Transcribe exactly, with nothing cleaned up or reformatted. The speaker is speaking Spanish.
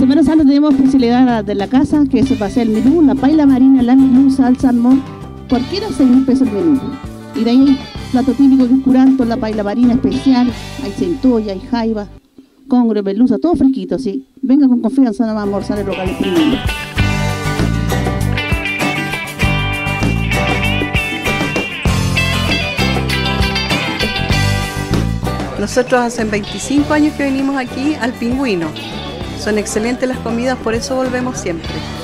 Semana Santa tenemos especialidad de la casa, que eso va a ser el menú, la paila marina, la merluza, el salmón, cualquiera seis mil pesos el menú. Y de ahí hay plato típico que es curanto, la paila marina especial, hay centolla, hay jaiba, congre, merluza, todo fresquito, sí. Venga con confianza, no va a almorzar el local primero. Nosotros hace veinticinco años que venimos aquí al Pingüino. Son excelentes las comidas, por eso volvemos siempre.